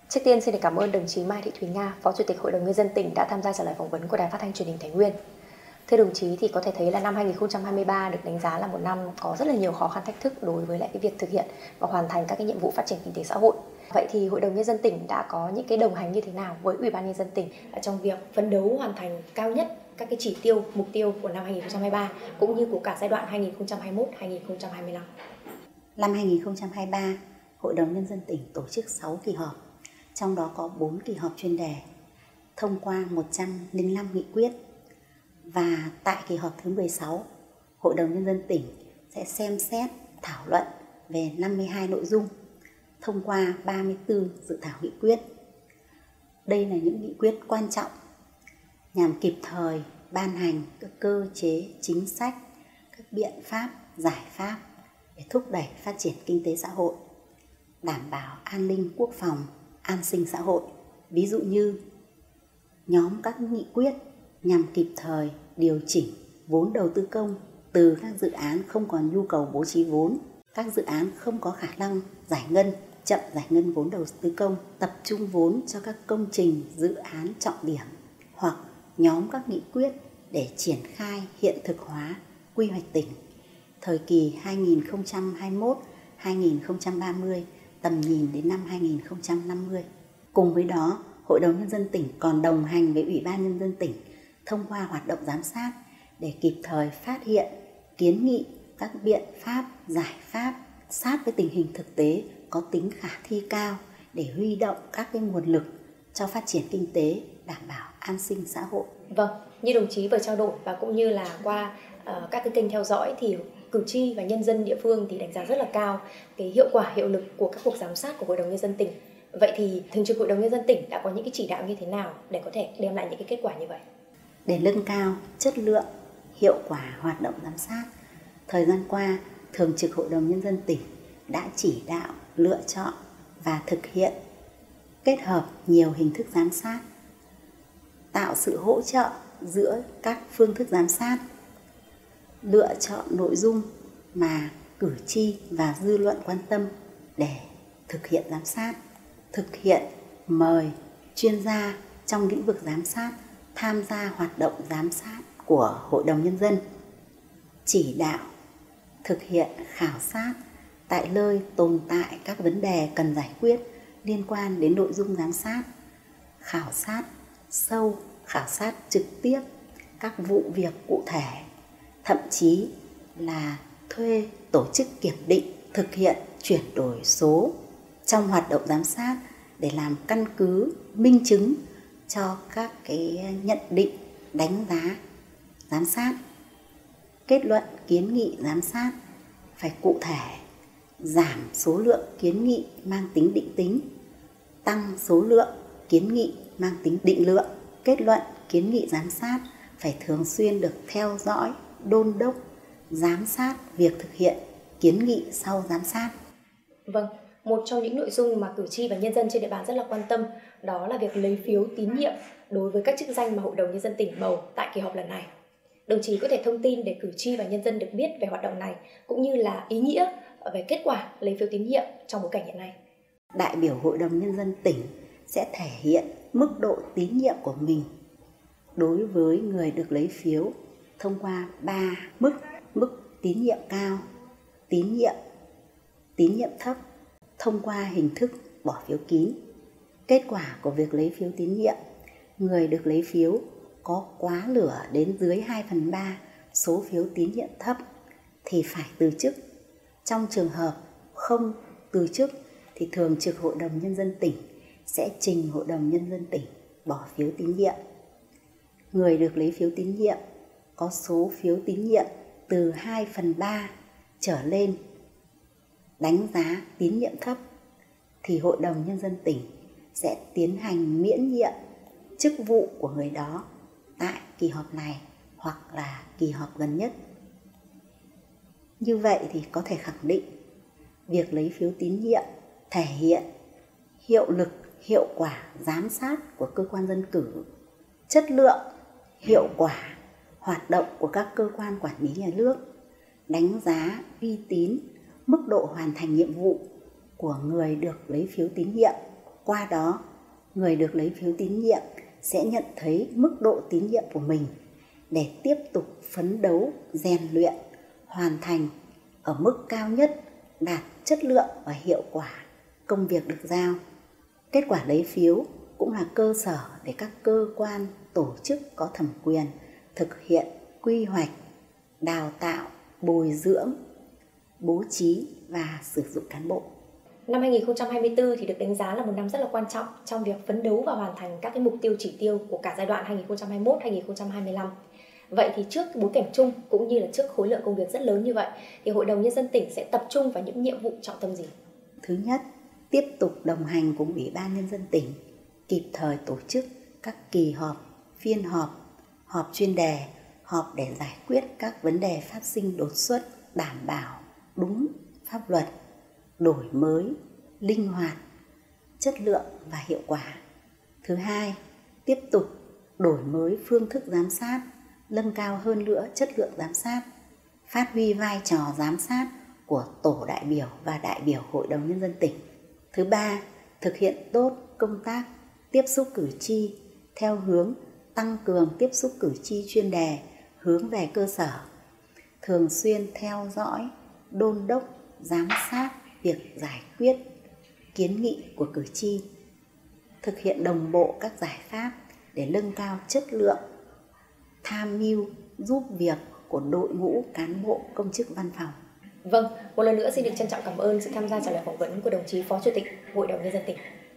Trước tiên xin được cảm ơn đồng chí Mai Thị Thúy Nga, Phó Chủ tịch Hội đồng Nhân dân tỉnh đã tham gia trả lời phỏng vấn của Đài Phát thanh Truyền hình Thái Nguyên. Thưa đồng chí, thì có thể thấy là năm 2023 được đánh giá là một năm có rất là nhiều khó khăn thách thức đối với lại cái việc thực hiện và hoàn thành các cái nhiệm vụ phát triển kinh tế xã hội. Vậy thì Hội đồng Nhân dân tỉnh đã có những cái đồng hành như thế nào với Ủy ban Nhân dân tỉnh trong việc phấn đấu hoàn thành cao nhất các cái chỉ tiêu, mục tiêu của năm 2023 cũng như của cả giai đoạn 2021-2025? Năm 2023, Hội đồng Nhân dân tỉnh tổ chức 6 kỳ họp, trong đó có 4 kỳ họp chuyên đề, thông qua 105 nghị quyết. Và tại kỳ họp thứ 16, Hội đồng Nhân dân tỉnh sẽ xem xét thảo luận về 52 nội dung, thông qua 34 dự thảo nghị quyết. Đây là những nghị quyết quan trọng nhằm kịp thời ban hành các cơ chế, chính sách, các biện pháp, giải pháp để thúc đẩy phát triển kinh tế xã hội, đảm bảo an ninh quốc phòng, an sinh xã hội. Ví dụ như nhóm các nghị quyết nhằm kịp thời điều chỉnh vốn đầu tư công từ các dự án không còn nhu cầu bố trí vốn, các dự án không có khả năng giải ngân, chậm giải ngân vốn đầu tư công, tập trung vốn cho các công trình dự án trọng điểm, hoặc nhóm các nghị quyết để triển khai hiện thực hóa quy hoạch tỉnh thời kỳ 2021-2030, tầm nhìn đến năm 2050. Cùng với đó, Hội đồng Nhân dân tỉnh còn đồng hành với Ủy ban Nhân dân tỉnh thông qua hoạt động giám sát để kịp thời phát hiện, kiến nghị các biện pháp, giải pháp sát với tình hình thực tế có tính khả thi cao để huy động các cái nguồn lực cho phát triển kinh tế, đảm bảo an sinh xã hội. Vâng, như đồng chí vừa trao đổi và cũng như là qua các cái kênh theo dõi thì cử tri và nhân dân địa phương thì đánh giá rất là cao cái hiệu quả, hiệu lực của các cuộc giám sát của Hội đồng Nhân dân tỉnh. Vậy thì Thường trực Hội đồng Nhân dân tỉnh đã có những cái chỉ đạo như thế nào để có thể đem lại những cái kết quả như vậy? Để nâng cao chất lượng, hiệu quả hoạt động giám sát, thời gian qua, Thường trực Hội đồng Nhân dân tỉnh đã chỉ đạo lựa chọn và thực hiện kết hợp nhiều hình thức giám sát, tạo sự hỗ trợ giữa các phương thức giám sát, lựa chọn nội dung mà cử tri và dư luận quan tâm để thực hiện giám sát, thực hiện mời chuyên gia trong lĩnh vực giám sát tham gia hoạt động giám sát của Hội đồng Nhân dân, chỉ đạo thực hiện khảo sát tại nơi tồn tại các vấn đề cần giải quyết liên quan đến nội dung giám sát, khảo sát sâu, khảo sát trực tiếp các vụ việc cụ thể, thậm chí là thuê tổ chức kiểm định thực hiện chuyển đổi số trong hoạt động giám sát để làm căn cứ minh chứng cho các cái nhận định, đánh giá giám sát. Kết luận kiến nghị giám sát phải cụ thể, giảm số lượng kiến nghị mang tính định tính, tăng số lượng kiến nghị mang tính định lượng. Kết luận kiến nghị giám sát phải thường xuyên được theo dõi, đôn đốc, giám sát việc thực hiện kiến nghị sau giám sát. Vâng, một trong những nội dung mà cử tri và nhân dân trên địa bàn rất là quan tâm đó là việc lấy phiếu tín nhiệm đối với các chức danh mà Hội đồng Nhân dân tỉnh bầu tại kỳ họp lần này. Đồng chí có thể thông tin để cử tri và nhân dân được biết về hoạt động này cũng như là ý nghĩa về kết quả lấy phiếu tín nhiệm trong bối cảnh hiện nay. Đại biểu Hội đồng Nhân dân tỉnh sẽ thể hiện mức độ tín nhiệm của mình đối với người được lấy phiếu thông qua 3 mức: tín nhiệm cao, tín nhiệm thấp, thông qua hình thức bỏ phiếu kín. Kết quả của việc lấy phiếu tín nhiệm, người được lấy phiếu có quá lửa đến dưới 2/3 số phiếu tín nhiệm thấp thì phải từ chức. Trong trường hợp không từ chức thì Thường trực Hội đồng Nhân dân tỉnh sẽ trình Hội đồng Nhân dân tỉnh bỏ phiếu tín nhiệm. Người được lấy phiếu tín nhiệm có số phiếu tín nhiệm từ 2/3 trở lên đánh giá tín nhiệm thấp thì Hội đồng Nhân dân tỉnh sẽ tiến hành miễn nhiệm chức vụ của người đó tại kỳ họp này hoặc là kỳ họp gần nhất. Như vậy thì có thể khẳng định việc lấy phiếu tín nhiệm thể hiện hiệu lực, hiệu quả giám sát của cơ quan dân cử, chất lượng, hiệu quả hoạt động của các cơ quan quản lý nhà nước, đánh giá uy tín, mức độ hoàn thành nhiệm vụ của người được lấy phiếu tín nhiệm Qua đó, người được lấy phiếu tín nhiệm sẽ nhận thấy mức độ tín nhiệm của mình để tiếp tục phấn đấu, rèn luyện, hoàn thành ở mức cao nhất, đạt chất lượng và hiệu quả công việc được giao. Kết quả lấy phiếu cũng là cơ sở để các cơ quan, tổ chức có thẩm quyền thực hiện quy hoạch, đào tạo, bồi dưỡng, bố trí và sử dụng cán bộ. Năm 2024 thì được đánh giá là một năm rất là quan trọng trong việc phấn đấu và hoàn thành các cái mục tiêu chỉ tiêu của cả giai đoạn 2021-2025. Vậy thì trước bối cảnh chung cũng như là trước khối lượng công việc rất lớn như vậy thì Hội đồng Nhân dân tỉnh sẽ tập trung vào những nhiệm vụ trọng tâm gì? Thứ nhất, tiếp tục đồng hành cùng Ủy ban Nhân dân tỉnh, kịp thời tổ chức các kỳ họp, phiên họp, họp chuyên đề, họp để giải quyết các vấn đề phát sinh đột xuất, đảm bảo đúng pháp luật, đổi mới, linh hoạt, chất lượng và hiệu quả. Thứ hai, tiếp tục đổi mới phương thức giám sát, nâng cao hơn nữa chất lượng giám sát, phát huy vai trò giám sát của tổ đại biểu và đại biểu Hội đồng Nhân dân tỉnh. Thứ ba, thực hiện tốt công tác tiếp xúc cử tri theo hướng tăng cường tiếp xúc cử tri chuyên đề hướng về cơ sở, thường xuyên theo dõi, đôn đốc, giám sát việc giải quyết kiến nghị của cử tri, thực hiện đồng bộ các giải pháp để nâng cao chất lượng tham mưu giúp việc của đội ngũ cán bộ công chức văn phòng. Vâng, một lần nữa xin được trân trọng cảm ơn sự tham gia trả lời phỏng vấn của đồng chí Phó Chủ tịch Hội đồng Nhân dân tỉnh.